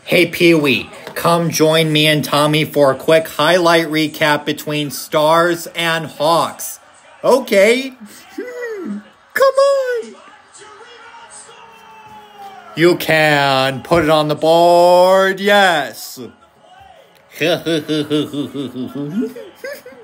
Hey Pee-wee, come join me and Tommy for a quick highlight recap between Stars and Hawks. Okay. Come on. You can put it on the board, yes.